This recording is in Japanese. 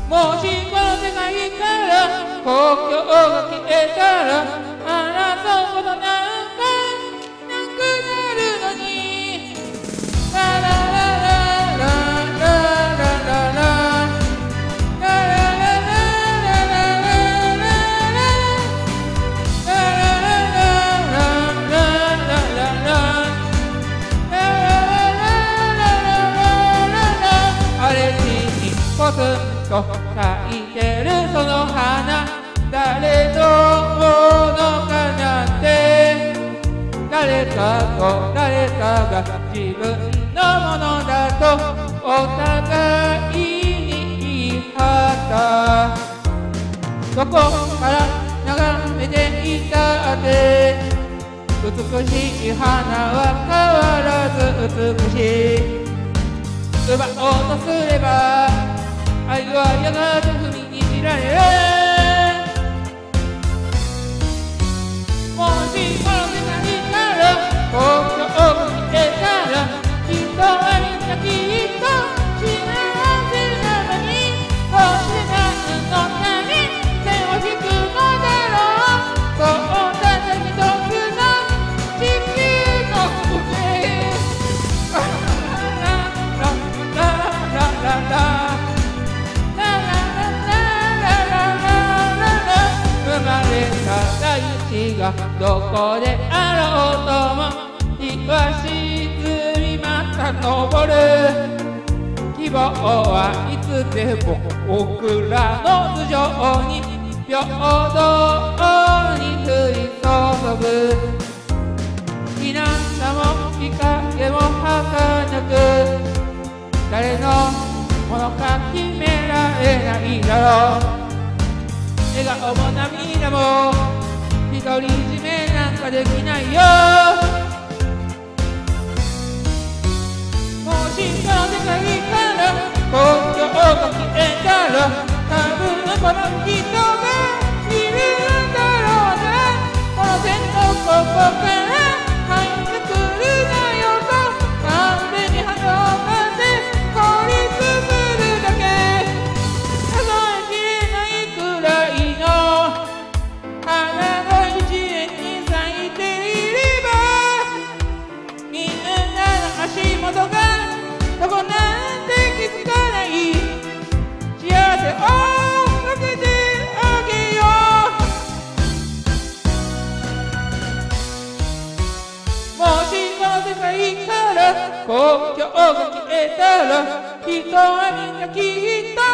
もしこの世界から国境が消えたら争うことなんかなくなるのに。ラララララララララポツンと咲いてるその花、誰のものかなんて。誰かと誰かが自分のものだとお互いに言い張った。どこから眺めていたって美しい花は変わらず美しい。奪おうとすれば愛はやがて踏みにじられる。もしこの世界から国境を消えたら人はみんなきっと幸せなのに。どうして何のため手を引くのだろう。そうただ一つの地球の上。ラララララ生まれた大地がどこであろうとも日は沈みまた昇る。希望はいつでも僕らの頭上に平等に降り注ぐ。日向も日陰も儚く誰のものか決められないだろう。笑顔も涙も独り占めなんかできないよ。もしこの世界から国境が消えたら多分この人がいるんだろうな。この線のここから入ってくるなよと完全に花をかんで凍りつぶるだけ。数えきれないくらい花が一年に咲いていればみんなの足元がどこなんて気づかない。幸せを分けてあげよう。もしこの世界から国境が消えたら人はみんなきっと